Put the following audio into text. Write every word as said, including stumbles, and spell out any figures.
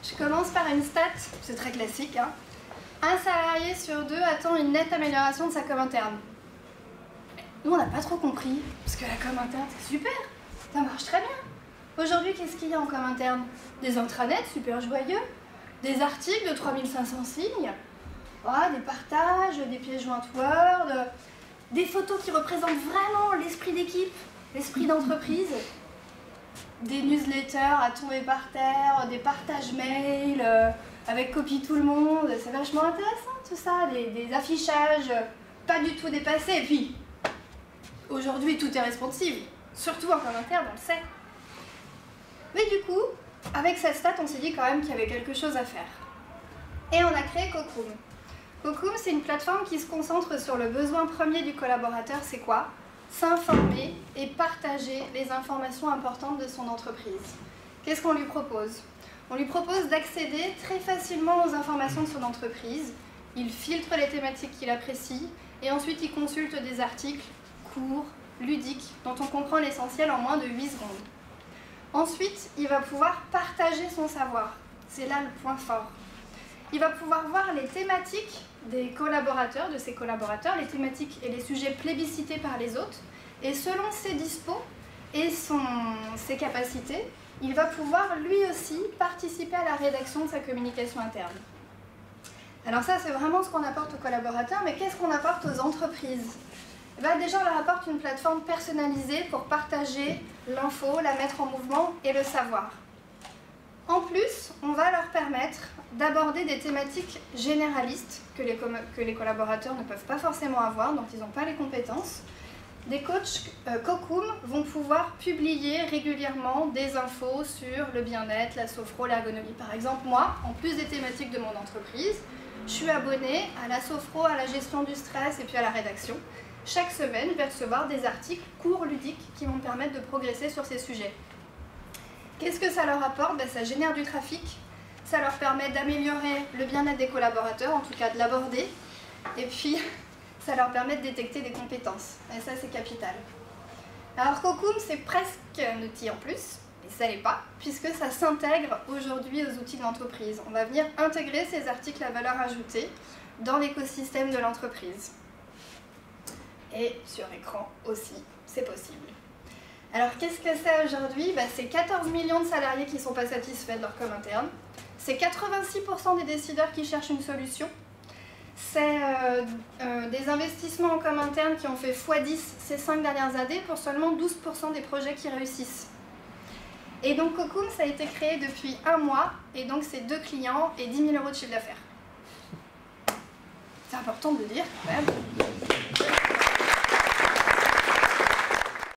Je commence par une stat, c'est très classique, hein. Un salarié sur deux attend une nette amélioration de sa com interne. Nous, on n'a pas trop compris, parce que la com interne, c'est super, ça marche très bien. Aujourd'hui, qu'est-ce qu'il y a en com interne? Des intranets super joyeux, des articles de trois mille cinq cents signes, oh, des partages, des pièces jointes Word, des photos qui représentent vraiment l'esprit d'équipe, l'esprit d'entreprise, des newsletters à tomber par terre, des partages mails euh, avec copie tout le monde. C'est vachement intéressant tout ça, des, des affichages pas du tout dépassés. Et puis, aujourd'hui, tout est responsive, surtout en com interne, on le sait. Mais du coup, avec cette stat, on s'est dit quand même qu'il y avait quelque chose à faire. Et on a créé Cocoom. Cocoom, c'est une plateforme qui se concentre sur le besoin premier du collaborateur, c'est quoi? S'informer et partager les informations importantes de son entreprise. Qu'est-ce qu'on lui propose? On lui propose d'accéder très facilement aux informations de son entreprise. Il filtre les thématiques qu'il apprécie et ensuite il consulte des articles courts, ludiques, dont on comprend l'essentiel en moins de huit secondes. Ensuite, il va pouvoir partager son savoir. C'est là le point fort. Il va pouvoir voir les thématiques des collaborateurs, de ses collaborateurs, les thématiques et les sujets plébiscités par les autres. Et selon ses dispos et son, ses capacités, il va pouvoir lui aussi participer à la rédaction de sa communication interne. Alors ça, c'est vraiment ce qu'on apporte aux collaborateurs, mais qu'est-ce qu'on apporte aux entreprises? Eh bien, déjà, on leur apporte une plateforme personnalisée pour partager l'info, la mettre en mouvement et le savoir. En plus, on va leur permettre d'aborder des thématiques généralistes que les, que les collaborateurs ne peuvent pas forcément avoir, dont ils n'ont pas les compétences. Des coachs euh, Cocoom vont pouvoir publier régulièrement des infos sur le bien-être, la sophro, l'ergonomie. Par exemple, moi, en plus des thématiques de mon entreprise, je suis abonnée à la sophro, à la gestion du stress et puis à la rédaction. Chaque semaine, je vais recevoir des articles courts, ludiques, qui vont me permettre de progresser sur ces sujets. Qu'est-ce que ça leur apporte? Ben, ça génère du trafic, ça leur permet d'améliorer le bien-être des collaborateurs, en tout cas de l'aborder, et puis ça leur permet de détecter des compétences, et ça c'est capital. Alors Cocoom, c'est presque un outil en plus, mais ça l'est pas, puisque ça s'intègre aujourd'hui aux outils de l'entreprise. On va venir intégrer ces articles à valeur ajoutée dans l'écosystème de l'entreprise. Et sur écran aussi, c'est possible. Alors qu'est-ce que c'est aujourd'hui? Bah, c'est quatorze millions de salariés qui ne sont pas satisfaits de leur com interne. C'est quatre-vingt-six pour cent des décideurs qui cherchent une solution. C'est euh, euh, des investissements en com interne qui ont fait fois dix ces cinq dernières années pour seulement douze pour cent des projets qui réussissent. Et donc Cocoom, ça a été créé depuis un mois, et donc c'est deux clients et dix mille euros de chiffre d'affaires. C'est important de le dire quand même.